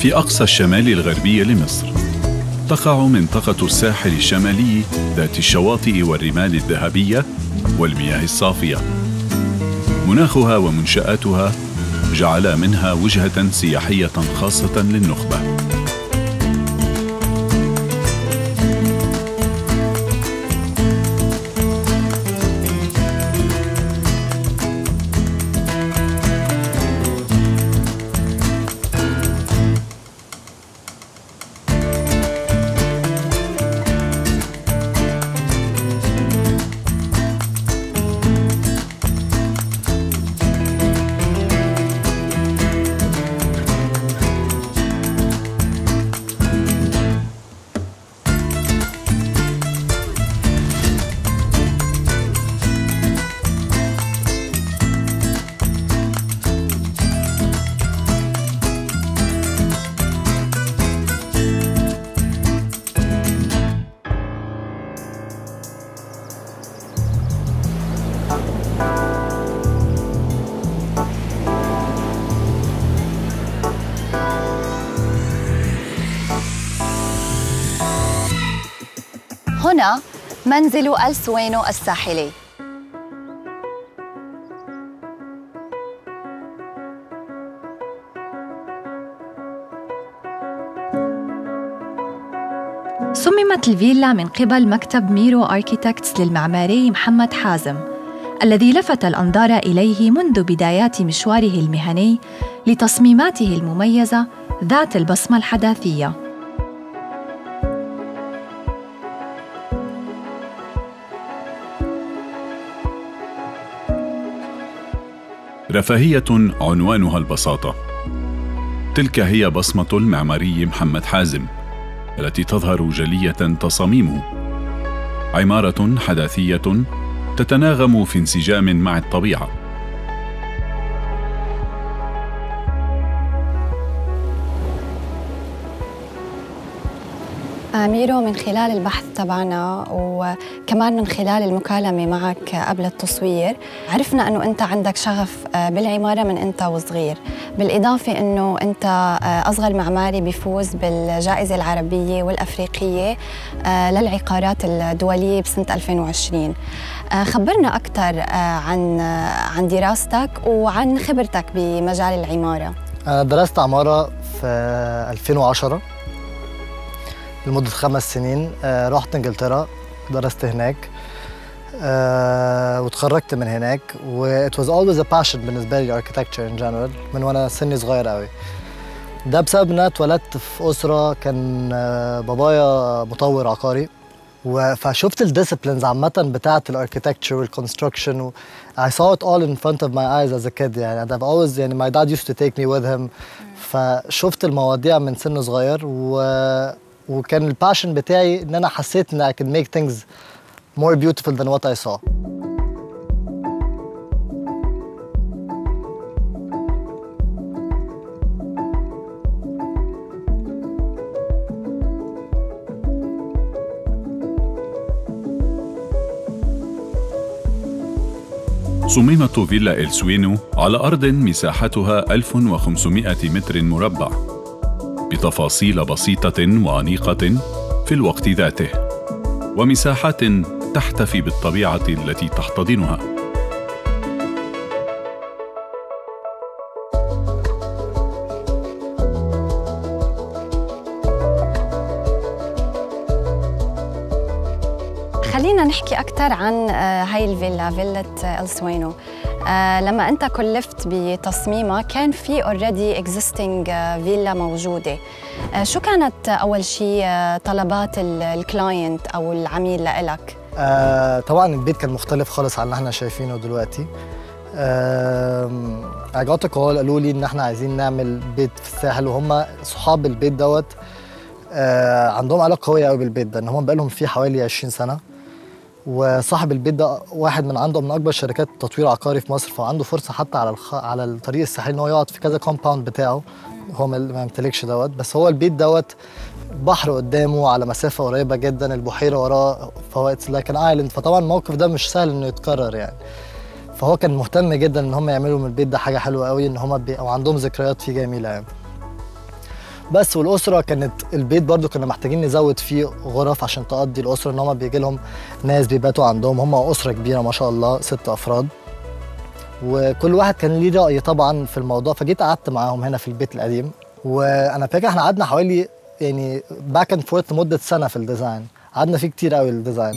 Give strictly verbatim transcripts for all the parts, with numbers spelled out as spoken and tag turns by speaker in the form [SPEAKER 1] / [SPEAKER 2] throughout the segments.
[SPEAKER 1] في أقصى الشمال الغربي لمصر تقع منطقة الساحل الشمالي ذات الشواطئ والرمال الذهبية والمياه الصافية. مناخها ومنشآتها جعل منها وجهة سياحية خاصة للنخبة.
[SPEAKER 2] هنا منزل السوينو الساحلي.
[SPEAKER 3] صممت الفيلا من قبل مكتب ميرو آركيتكتس للمعماري محمد حازم، الذي لفت الأنظار إليه منذ بدايات مشواره المهني لتصميماته المميزة ذات البصمة الحداثية.
[SPEAKER 1] رفاهية عنوانها البساطة. تلك هي بصمة المعماري محمد حازم التي تظهر جلية تصاميمه. عمارة حداثية تتناغم في انسجام مع الطبيعة.
[SPEAKER 2] ميرو، من خلال البحث تبعنا وكمان من خلال المكالمة معك قبل التصوير عرفنا أنه أنت عندك شغف بالعمارة من أنت وصغير، بالإضافة أنه أنت أصغر معماري بيفوز بالجائزة العربية والأفريقية للعقارات الدولية بسنة ألفين وعشرين. خبرنا أكثر عن عن دراستك وعن خبرتك بمجال العمارة.
[SPEAKER 4] أنا درست عمارة في ألفين وعشرة لمدة خمس سنين. آه رحت انجلترا درست هناك آه وتخرجت من هناك، و it was always a passion بالنسبة لي architecture in general من وانا سني صغير قوي. ده بسبب ان انا اتولدت في أسرة كان آه بابايا مطور عقاري، فشفت الديسيبلينز عامة بتاعة الاركيتكتشر والكونستراكشن و I saw it all in front of my eyes as a kid. يعني I've always يعني my dad used to take me with him. فشفت المواضيع من سن صغير، و وكان الباشن بتاعي ان انا حسيت ان I can make things more beautiful than what I saw.
[SPEAKER 1] صممت فيلا السوينو على أرض مساحتها ألف وخمسمائة متر مربع بتفاصيل بسيطة وأنيقة في الوقت ذاته، ومساحات تحتفي بالطبيعة التي تحتضنها.
[SPEAKER 2] خلينا نحكي أكثر عن هاي الفيلا، فيلا السوينو. آه لما أنت كلفت بتصميمها كان في already existing فيلا موجودة. آه شو كانت أول شيء طلبات الكلاينت أو العميل لإلك؟
[SPEAKER 4] آه طبعاً البيت كان مختلف خالص عن اللي احنا شايفينه دلوقتي. آه I got a call قالوا لي إن احنا عايزين نعمل بيت في الساحل، وهم صحاب البيت دوت آه عندهم علاقة قوية قوي بالبيت ده، إن هم بقالهم فيه حوالي عشرين سنة، وصاحب البيت ده واحد من عنده من اكبر شركات تطوير عقاري في مصر، فعنده فرصه حتى على الخ... على الطريق الساحلي ان هو يقعد في كذا كومباوند بتاعه. هو ما يمتلكش دوت، بس هو البيت دوت بحر قدامه على مسافه قريبه جدا، البحيره وراه، فهو اتس لايك ان ايلاند. فطبعا الموقف ده مش سهل انه يتكرر يعني. فهو كان مهتم جدا ان هم يعملوا من البيت ده حاجه حلوه قوي، ان هم بي... او عندهم ذكريات فيه جميله يعني. بس والاسره كانت البيت برضو كنا محتاجين نزود فيه غرف عشان تقضي الاسره، ان هم بيجي لهم ناس بيباتوا عندهم، هم اسره كبيره ما شاء الله ست افراد، وكل واحد كان ليه راي طبعا في الموضوع. فجيت قعدت معاهم هنا في البيت القديم، وانا فاكر احنا قعدنا حوالي يعني باك اند فورث لمده سنه في الديزاين، قعدنا فيه كتير قوي الديزاين.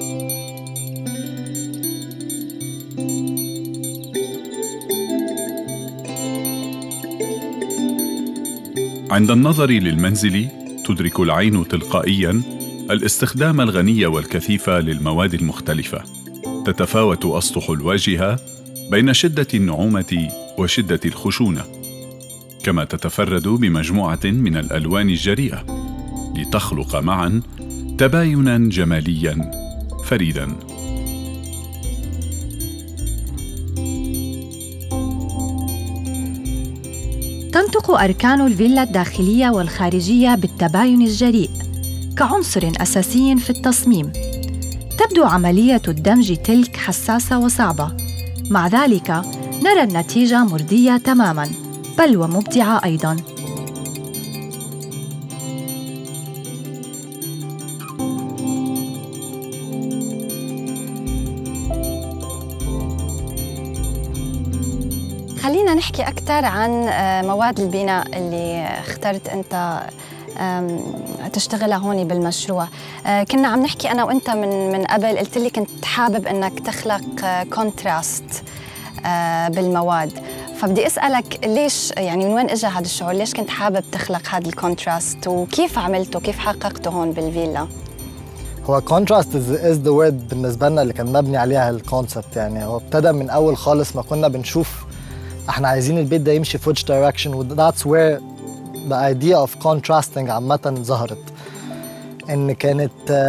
[SPEAKER 1] عند النظر للمنزل تدرك العين تلقائياً الاستخدام الغني والكثيف للمواد المختلفة. تتفاوت أسطح الواجهة بين شدة النعومة وشدة الخشونة، كما تتفرد بمجموعة من الألوان الجريئة لتخلق معاً تبايناً جمالياً فريداً.
[SPEAKER 3] تنطق أركان الفيلا الداخلية والخارجية بالتباين الجريء كعنصر أساسي في التصميم. تبدو عملية الدمج تلك حساسة وصعبة، مع ذلك نرى النتيجة مرضية تماماً، بل ومبدعة أيضاً.
[SPEAKER 2] خلينا نحكي أكثر عن مواد البناء اللي اخترت أنت تشتغلها هون بالمشروع. كنا عم نحكي أنا وأنت من من قبل، قلت لي كنت حابب أنك تخلق كونتراست بالمواد، فبدي أسألك ليش، يعني من وين إجا هذا الشعور؟ ليش كنت حابب تخلق هذا الكونتراست وكيف عملته، كيف حققته هون بالفيلا؟
[SPEAKER 4] هو contrast is, is the word بالنسبة لنا اللي كان مبني عليها الكونسبت. يعني هو ابتدى من أول خالص ما كنا بنشوف احنا عايزين البيت ده يمشي في which direction، و that's where the idea of contrasting عامة ظهرت. إن كانت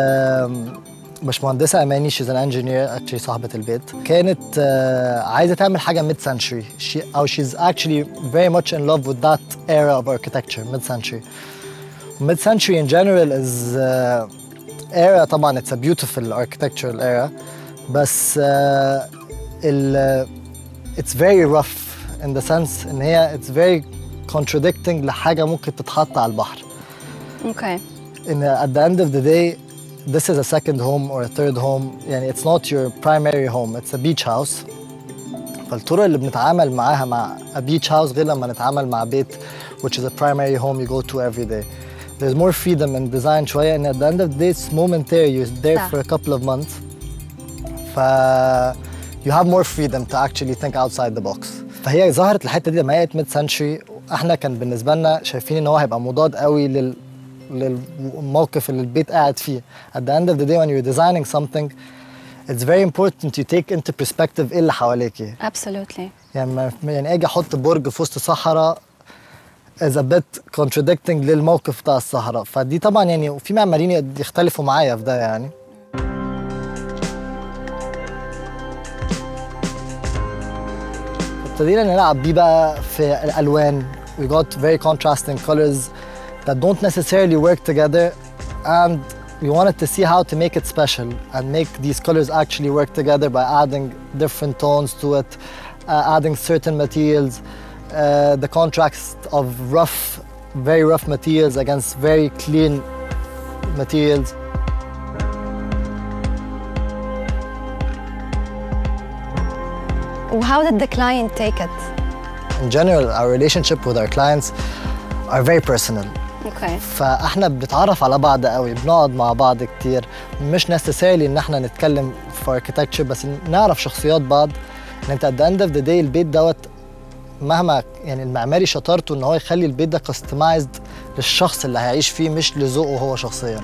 [SPEAKER 4] باشمهندسة أماني، she's an engineer actually صاحبة البيت، كانت عايزة تعمل حاجة mid century she, أو she's actually very much in love with that era of architecture mid century. mid century in general is uh, era طبعا it's a beautiful architectural era، بس uh, ال, it's very rough in the sense إن هي it's very contradicting لحاجة ممكن تتحط على البحر.
[SPEAKER 2] Okay.
[SPEAKER 4] In at the end of the day, this is a second home or a third home. يعني it's not your primary home. It's a beach house. فالطرق اللي بنتعامل معاها مع a beach house غير لما نتعامل مع بيت which is a primary home you go to every day. There's more freedom in design شوية. And at the end of the day, it's momentary. You're there for a couple of months. ف you have more freedom to actually think outside the box. فهي ظهرت الحتة دي لما هي mid century. احنا كان بالنسبة لنا شايفين ان هو هيبقى مضاد قوي لل للموقف اللي البيت قاعد فيه. At the end of the day when you're designing something, it's very important you take into perspective ايه اللي حواليكي.
[SPEAKER 2] Absolutely.
[SPEAKER 4] يعني يعني اجي احط برج في وسط صحراء is a bit contradicting للموقف بتاع الصحراء. فدي طبعا يعني في معماريين يختلفوا معايا في ده. يعني ابتدينا نلعب بيه بقى في الالوان. We got very contrasting colors that don't necessarily work together, and we wanted to see how to make it special and make these colors actually work together by adding different tones to it, uh, adding certain materials, uh, the contrast of rough, very rough materials against very clean materials.
[SPEAKER 2] How did the client take it?
[SPEAKER 4] In general, our relationship with our clients are very personal.
[SPEAKER 2] Okay.
[SPEAKER 4] فاحنا بنتعرف على بعض قوي، بنقعد مع بعض كتير، مش necessarily ان احنا نتكلم في architecture بس نعرف شخصيات بعض. ان انت at the end of the day البيت دوت مهما يعني المعماري شطارته ان هو يخلي البيت ده customized للشخص اللي هيعيش فيه مش لذوقه هو شخصيا.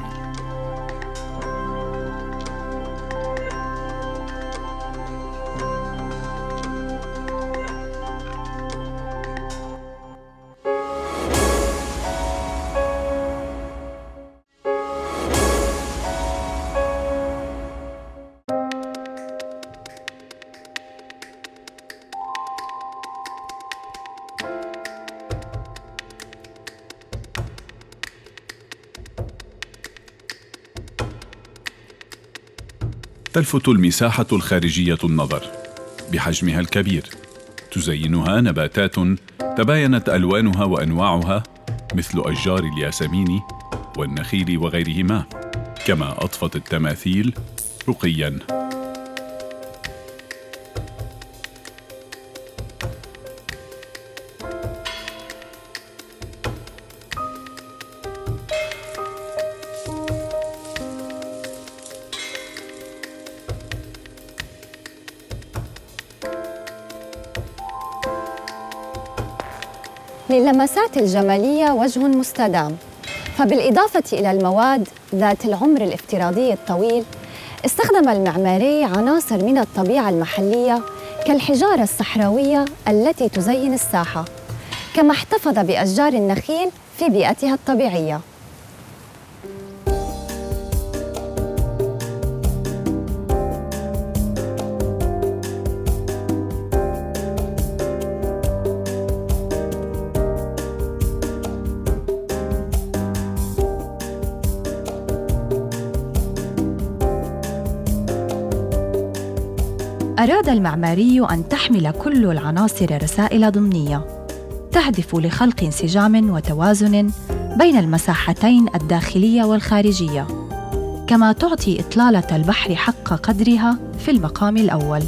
[SPEAKER 1] تلفت المساحة الخارجية النظر بحجمها الكبير، تزينها نباتات تباينت ألوانها وأنواعها مثل أشجار الياسمين والنخيل وغيرهما، كما أضفت التماثيل رقياً.
[SPEAKER 2] للمسات الجمالية وجه مستدام، فبالإضافة إلى المواد ذات العمر الافتراضي الطويل، استخدم المعماري عناصر من الطبيعة المحلية كالحجارة الصحراوية التي تزين الساحة، كما احتفظ بأشجار النخيل في بيئتها الطبيعية.
[SPEAKER 3] أراد المعماري أن تحمل كل العناصر رسائل ضمنية تهدف لخلق انسجام وتوازن بين المساحتين الداخلية والخارجية، كما تعطي إطلالة البحر حق قدرها في المقام الأول.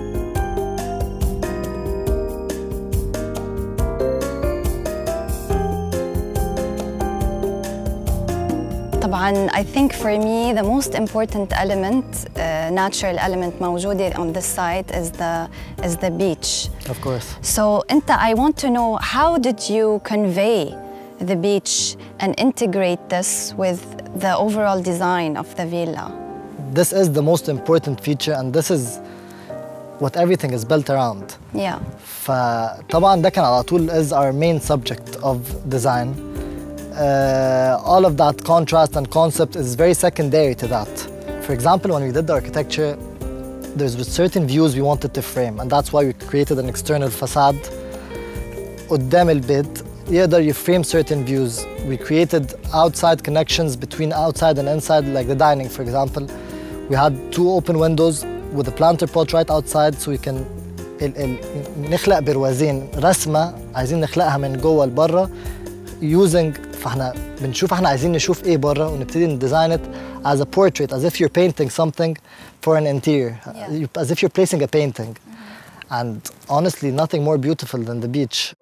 [SPEAKER 2] طبعاً I think for me the most important element, uh, natural element موجودة on this site is the is the beach.
[SPEAKER 4] Of course.
[SPEAKER 2] So أنت I want to know how did you convey the beach and integrate this with the overall design of the villa?
[SPEAKER 4] This is the most important feature and this is what everything is built around.
[SPEAKER 2] Yeah.
[SPEAKER 4] فطبعاً ده كان على طول is our main subject of design. Uh, all of that contrast and concept is very secondary to that. For example, when we did the architecture, there's certain views we wanted to frame, and that's why we created an external facade قدام البيت يقدر يفرame certain views. We created outside connections between outside and inside, like the dining, for example. We had two open windows with a planter pot right outside, so we can ال ال نخلق بروازين رسمة عايزين نخلقها من جوه لبره using. فاحنا بنشوف احنا عايزين نشوف ايه بره ونبتدي نديزاين it as a portrait, as if you're painting something for an interior, yeah. As if you're placing a painting. Mm-hmm. And honestly, nothing more beautiful than the beach.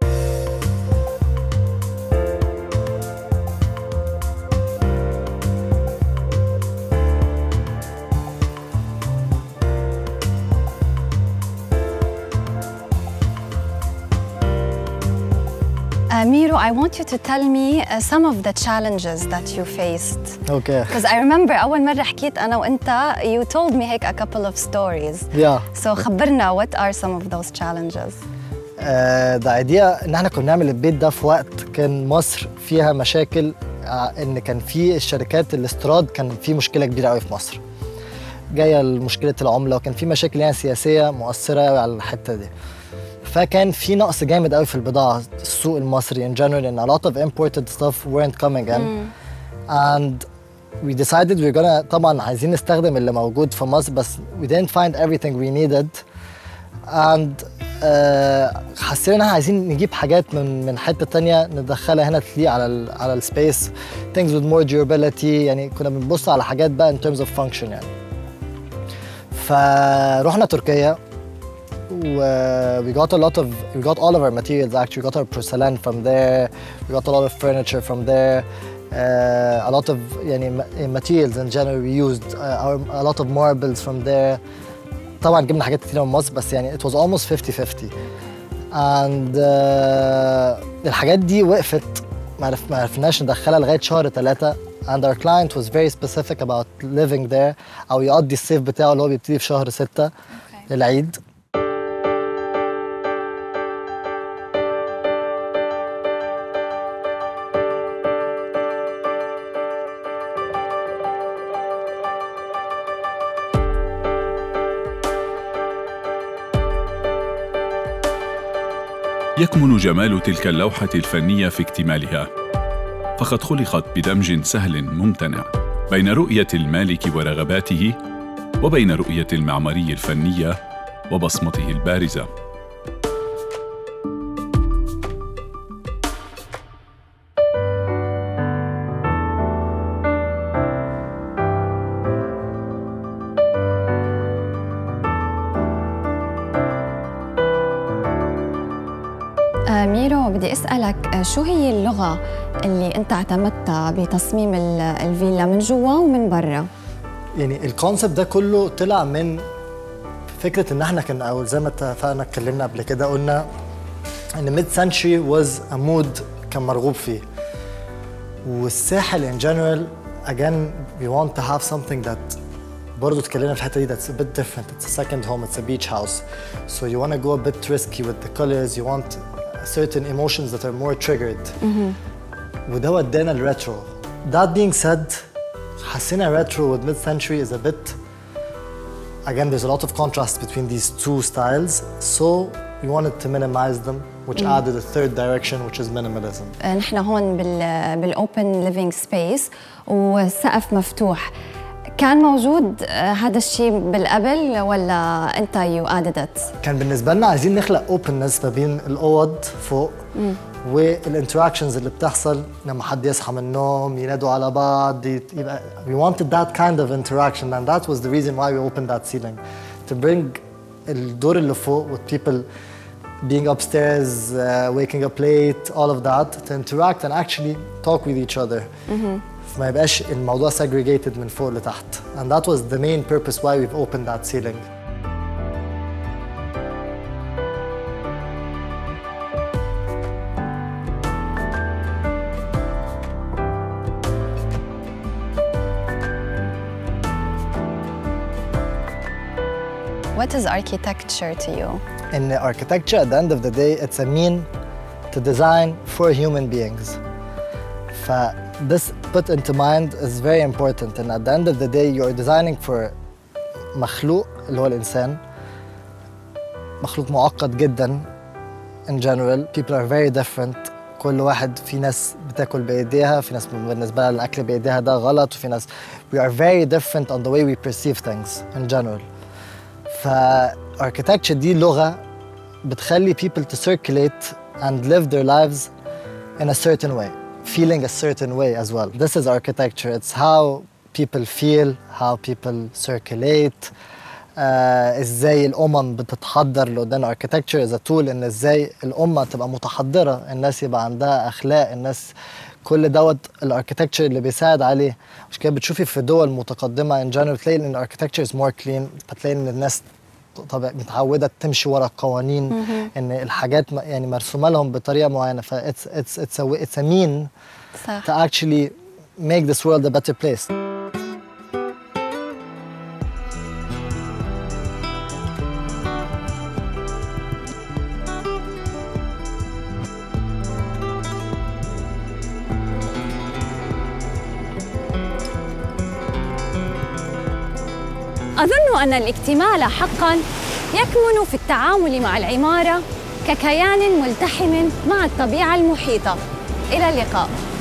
[SPEAKER 2] Uh, Miro, I want you to tell me uh, some of the challenges that you faced.
[SPEAKER 4] Okay.
[SPEAKER 2] Because I remember أول مرة حكيت أنا وأنت, you told me هيك a couple of stories.
[SPEAKER 4] Yeah.
[SPEAKER 2] So خبرنا, what are some of those challenges?
[SPEAKER 4] Uh, the idea إن احنا كنا نعمل البيت ده في وقت كان مصر فيها مشاكل، uh, إن كان في الشركات الاستيراد كان في مشكلة كبيرة قوي في مصر. جاية مشكلة العملة وكان في مشاكل يعني سياسية مؤثرة قوي على الحتة دي. فكان في نقص جامد قوي في البضاعة السوق المصري in general, and a lot of imported stuff weren't coming in. Mm. And we decided we're gonna طبعا عايزين نستخدم اللي موجود في مصر بس we didn't find everything we needed. And uh, حسينا ان احنا عايزين نجيب حاجات من من حتة تانية ندخلها هنا تليق على ال على السبيس, things with more durability. يعني كنا بنبص على حاجات بقى in terms of function يعني. فروحنا تركيا. Uh, we got a lot of, we got all of our materials actually. We got our porcelain from there, we got a lot of furniture from there, uh, a lot of يعني, materials in general we used, uh, our, a lot of marbles from there. طبعا جبنا حاجات كتير من مصر بس يعني it was almost fifty fifty. And uh, الحاجات دي وقفت ما عرفناش ندخلها لغاية شهر ثلاثة. And our client was very specific about living there أو يقضي الصيف بتاعه اللي هو بيبتدي في شهر ستة okay. للعيد.
[SPEAKER 1] يكمن جمال تلك اللوحة الفنية في اكتمالها، فقد خلقت بدمج سهل ممتنع بين رؤية المالك ورغباته وبين رؤية المعماري الفنية وبصمته البارزة.
[SPEAKER 2] ميرو، بدي أسألك شو هي اللغة اللي أنت اعتمدتها بتصميم الفيلا من جوا ومن برا؟
[SPEAKER 4] يعني الكونسبت ده كله طلع من فكرة إن إحنا كنا أول زي ما اتفقنا اتكلمنا قبل كده، قلنا إن ميد سنشري واز أ مود كان مرغوب فيه، والساحل in general again we want to have something that برضه اتكلمنا في الحتة دي that's a bit different. It's a second home, it's a beach house. So you want to go a bit risky with the colors, you want certain emotions that are more triggered. وده ودانا الريترو. That being said, حسينا retro with mid-century is a bit, again there's a lot of contrast between these two styles, so we wanted to minimize them, which mm. added a third direction, which is minimalism.
[SPEAKER 2] نحن هون بال بالاوبن living space والسقف مفتوح. كان موجود هذا الشيء بالقبل ولا انت يو added it؟
[SPEAKER 4] كان بالنسبه لنا عايزين نخلق openness ما بين الاوض فوق mm. والانتراكشنز اللي بتحصل لما حد يصحى من النوم ينادوا على بعض، يبقى we wanted that kind of interaction, and that was the reason why we opened that ceiling, to bring الدور اللي فوق with people being upstairs, uh, waking up late, all of that, to interact and actually talk with each other. Mm-hmm. ما يبقاش الموضوع segregated من فوق لتحت. And that was the main purpose why we've opened that ceiling.
[SPEAKER 2] What is architecture to you?
[SPEAKER 4] In architecture, at the end of the day, it's a mean to design for human beings. So this put into mind is very important. And at the end of the day, you're designing for مخلوق اللي هو الإنسان. مخلوق معقد جدا. In general, people are very different. كل واحد، في ناس بتاكل بإيديها، في ناس بالنسبة لها الأكل بإيديها ده غلط، وفي ناس we are very different on the way we perceive things in general. فarchitecture دي لغة بتخلي people to circulate and live their lives in a certain way, feeling a certain way as well. This is architecture. It's how people feel, how people circulate. آه ازاي الأمم بتتحضر لقدام. architecture is a tool إن ازاي الأمة تبقى متحضرة، الناس يبقى عندها أخلاق، الناس كل دوت الاركتكتشر اللي بيساعد عليه. مش كده بتشوفي في دول متقدمه ان جنرال تلاقي ان الاركتكتشر از مور كلين، بتلاقي ان الناس طبعا متعوده تمشي ورا القوانين، ان الحاجات يعني مرسومه لهم بطريقه معينه. ف it's it's it's a it's a mean صح. to actually make this world a better place.
[SPEAKER 2] أظن أن الاكتمال حقاً يكمن في التعامل مع العمارة ككيان ملتحم مع الطبيعة المحيطة. إلى اللقاء.